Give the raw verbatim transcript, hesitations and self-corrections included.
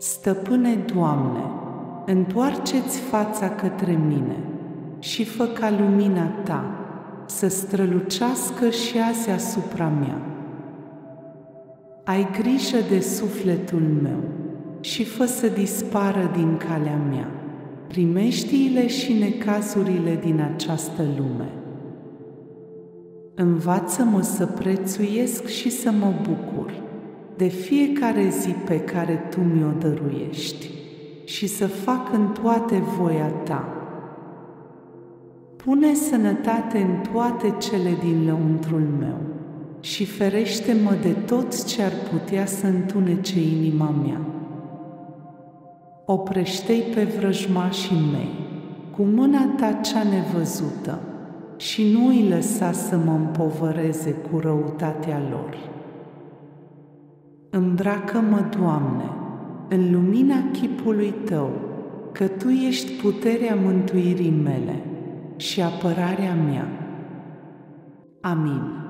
Stăpâne, Doamne, întoarce-ți fața către mine și fă ca lumina Ta să strălucească și azi asupra mea. Ai grijă de sufletul meu și fă să dispară din calea mea primejdiile și necazurile din această lume. Învață-mă să prețuiesc și să mă bucur de fiecare zi pe care Tu mi-o dăruiești și să fac în toate voia Ta. Pune sănătate în toate cele din lăuntrul meu și ferește-mă de tot ce ar putea să întunece inima mea. Oprește-i pe vrăjmașii mei cu mâna Ta cea nevăzută și nu îi lăsa să mă împovăreze cu răutatea lor. Îmbracă-mă, Doamne, în lumina chipului Tău, că Tu ești puterea mântuirii mele și apărarea mea. Amin.